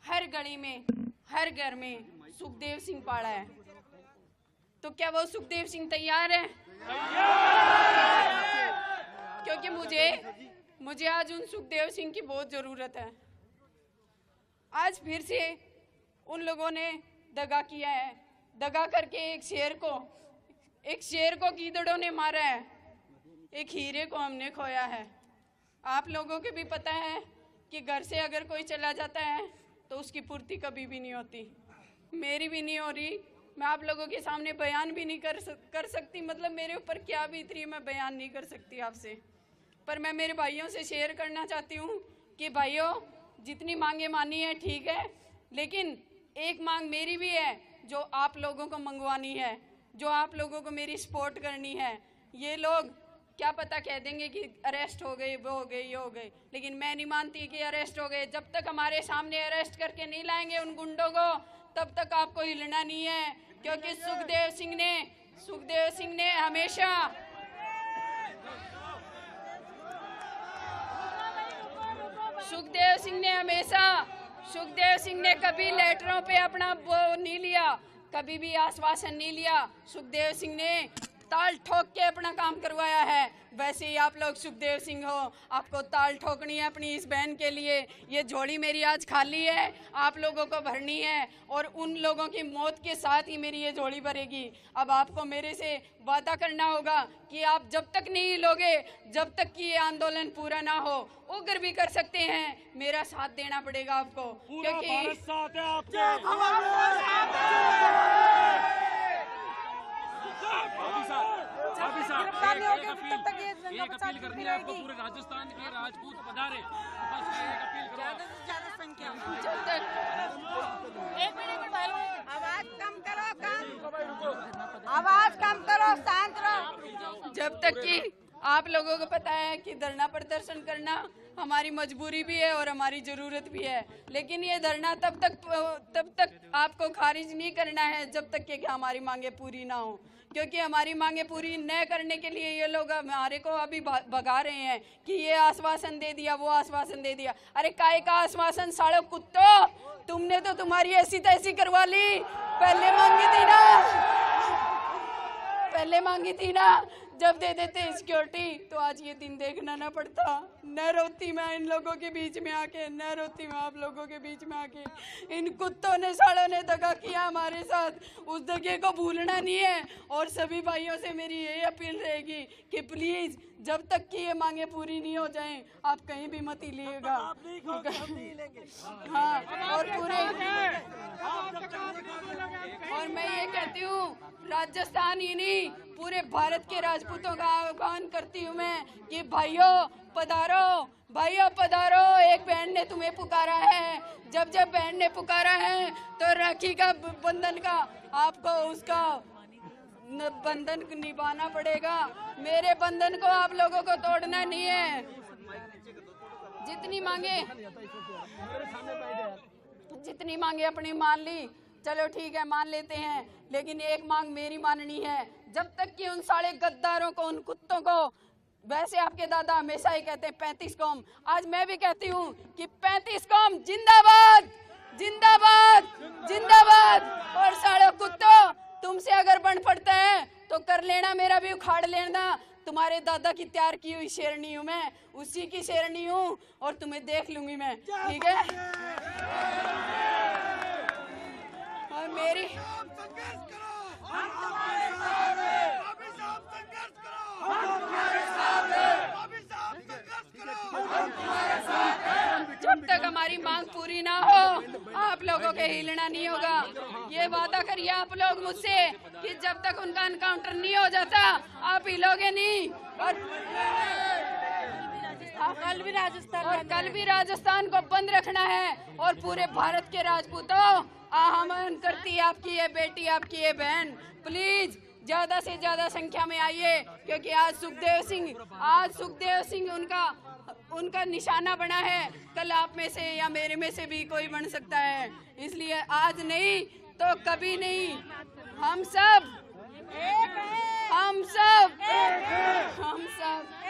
हर गली में, हर घर में सुखदेव सिंह पाड़ा है। तो क्या वो सुखदेव सिंह तैयार है? क्योंकि मुझे आज उन सुखदेव सिंह की बहुत जरूरत है। आज फिर से उन लोगों ने दगा किया है। दगा करके एक शेर को गीदड़ों ने मारा है, एक हीरे को हमने खोया है। आप लोगों को भी पता है कि घर से अगर कोई चला जाता है तो उसकी पूर्ति कभी भी नहीं होती। मेरी भी नहीं हो रही। मैं आप लोगों के सामने बयान भी नहीं कर सकती। मतलब मेरे ऊपर क्या बीत रही है मैं बयान नहीं कर सकती आपसे। पर मैं मेरे भाइयों से शेयर करना चाहती हूँ कि भाइयों, जितनी मांगे मानी है ठीक है, लेकिन एक मांग मेरी भी है जो आप लोगों को मंगवानी है, जो आप लोगों को मेरी सपोर्ट करनी है। ये लोग क्या पता कह देंगे कि अरेस्ट हो गए, वो हो गए, ये हो गए, लेकिन मैं नहीं मानती कि अरेस्ट हो गए। जब तक हमारे सामने अरेस्ट करके नहीं लाएंगे उन गुंडों को, तब तक आपको हिलना नहीं है। क्योंकि सुखदेव सिंह ने सुखदेव सिंह ने कभी लेटरों पे अपना वो नहीं लिया, कभी भी आश्वासन नहीं लिया। सुखदेव सिंह ने ताल ठोक के अपना काम करवाया है। वैसे ही आप लोग सुखदेव सिंह हो, आपको ताल ठोकनी है अपनी इस बहन के लिए। ये झोली मेरी आज खाली है, आप लोगों को भरनी है, और उन लोगों की मौत के साथ ही मेरी ये झोली भरेगी। अब आपको मेरे से वादा करना होगा कि आप जब तक नहीं हिलोगे, जब तक कि ये आंदोलन पूरा ना हो, उग्र भी कर सकते हैं, मेरा साथ देना पड़ेगा आपको। क्योंकि एक अपील करनी है आपको, पूरे राजस्थान के राजपूत पधारे, बस एक अपील करो। ज्यादा संख्या आवाज कम करो, शांत रहो। जब तक कि आप लोगों को पता है कि धरना प्रदर्शन करना हमारी मजबूरी भी है और हमारी जरूरत भी है, लेकिन ये धरना तब तक आपको खारिज नहीं करना है जब तक कि हमारी मांगे पूरी ना हो। क्योंकि हमारी मांगे पूरी न करने के लिए ये लोग हमारे को अभी भगा रहे हैं कि ये आश्वासन दे दिया, वो आश्वासन दे दिया। अरे काय का आश्वासन, साढ़े कुत्तों, तुमने तो तुम्हारी ऐसी तैसी करवा ली। पहले मांगी थी ना, जब दे देते सिक्योरिटी तो आज ये दिन देखना ना पड़ता। न रोती मैं इन लोगों के बीच में आके, न रोती मैं आप लोगों के बीच में आके। इन कुत्तों ने, सालों ने दगा किया हमारे साथ, उस दगे को भूलना नहीं है। और सभी भाइयों से मेरी यही अपील रहेगी कि प्लीज जब तक कि ये मांगे पूरी नहीं हो जाएं, आप कहीं भी मत हिलिएगा। हाँ, और मैं ये कहती हूँ, राजस्थान ही नहीं पूरे भारत के राजपूतों का आह्वान करती हूँ मैं कि भाइयों पधारो। एक बहन ने तुम्हें पुकारा है। जब बहन ने पुकारा है तो राखी का बंधन का आपको उसका बंधन निभाना पड़ेगा। मेरे बंधन को आप लोगों को तोड़ना नहीं है। जितनी मांगे अपनी मान ली, चलो ठीक है मान लेते हैं, लेकिन एक मांग मेरी माननी है। जब तक कि उन सारे गद्दारों को, उन कुत्तों को, वैसे आपके दादा हमेशा ही कहते हैं 35 कौम, आज मैं भी कहती हूँ कि 35 कौम जिंदाबाद, जिंदाबाद, जिंदाबाद। और सारे कुत्तों, तुमसे अगर बन पड़ता है तो कर लेना, मेरा भी उखाड़ लेना। तुम्हारे दादा की तैयार की हुई शेरनी हूँ मैं, उसी की शेरनी हूँ, और तुम्हें देख लूंगी मैं, ठीक है। और मेरी जब तक हमारी मांग पूरी ना हो, आप लोगों के हिलना नहीं होगा। ये वादा करिए आप लोग मुझसे कि जब तक उनका एनकाउंटर नहीं हो जाता, आप हिलोगे नहीं। और कल भी राजस्थान को बंद रखना है। और पूरे भारत के राजपूतों, आह्वान करती है आपकी ये बेटी, आपकी ये बहन, प्लीज ज्यादा से ज्यादा संख्या में आइए। क्योंकि आज सुखदेव सिंह उनका निशाना बना है। कल आप में से या मेरे में से भी कोई बन सकता है। इसलिए आज नहीं तो कभी नहीं, हम सब